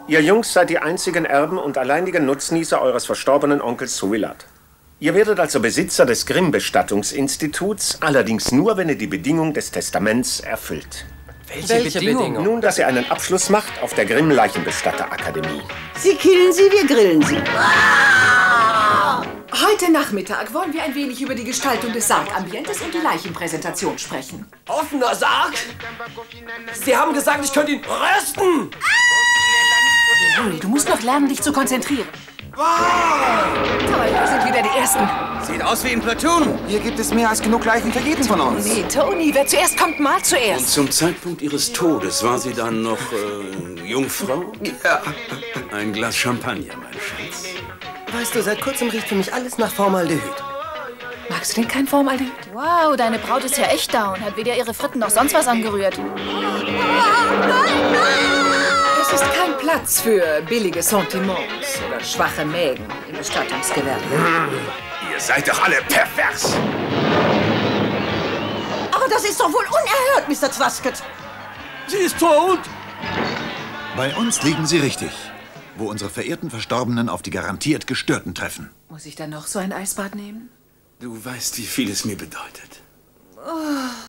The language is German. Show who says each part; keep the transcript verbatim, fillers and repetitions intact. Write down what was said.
Speaker 1: Ihr Jungs seid die einzigen Erben und alleinigen Nutznießer eures verstorbenen Onkels Suillat. Ihr werdet also Besitzer des Grimm-Bestattungsinstituts, allerdings nur, wenn ihr die Bedingung des Testaments erfüllt.
Speaker 2: Welche, Welche Bedingung? Bedingung?
Speaker 1: Nun, dass ihr einen Abschluss macht auf der Grimm-Leichenbestatterakademie.
Speaker 3: Sie killen sie, wir grillen sie.
Speaker 4: Heute Nachmittag wollen wir ein wenig über die Gestaltung des Sargambientes und die Leichenpräsentation sprechen.
Speaker 2: Offener Sarg? Sie haben gesagt, ich könnte ihn rösten!
Speaker 4: Harry, du musst noch lernen, dich zu konzentrieren. Toll, wir sind wieder die Ersten.
Speaker 5: Sieht aus wie ein Platoon. Hier gibt es mehr als genug Leichen für jeden von uns.
Speaker 4: Nee, Tony, wer zuerst kommt, mal zuerst.
Speaker 6: Und zum Zeitpunkt ihres Todes war sie dann noch äh, Jungfrau?
Speaker 5: Ja.
Speaker 6: Ein Glas Champagner, mein Schatz.
Speaker 7: Weißt du, seit kurzem riecht für mich alles nach Formaldehyd.
Speaker 4: Magst du denn kein Formaldehyd?
Speaker 8: Wow, deine Braut ist ja echt down. Hat weder ihre Fritten noch sonst was angerührt.
Speaker 4: Es ist kein Platz für billige Sentiments oder schwache Mägen im Bestattungsgewerbe.
Speaker 6: Ihr seid doch alle pervers!
Speaker 3: Aber das ist doch wohl unerhört, Mister Zwasket.
Speaker 2: Sie ist tot!
Speaker 9: Bei uns liegen Sie richtig, wo unsere verehrten Verstorbenen auf die garantiert Gestörten treffen.
Speaker 4: Muss ich dann noch so ein Eisbad nehmen?
Speaker 6: Du weißt, wie viel es mir bedeutet.
Speaker 4: Oh.